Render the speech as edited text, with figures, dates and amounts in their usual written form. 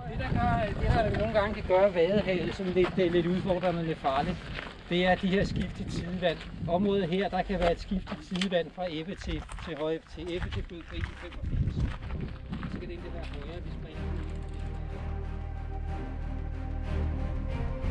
Det der nogle gange kan gøre Vadehavet sådan lidt udfordrende og lidt farligt, det er de her skiftige tidevand. Området her, der kan være et skiftigt tidevand fra ebbe til ebbe til flodkrig i 85. Så kan det ikke være højere, hvis man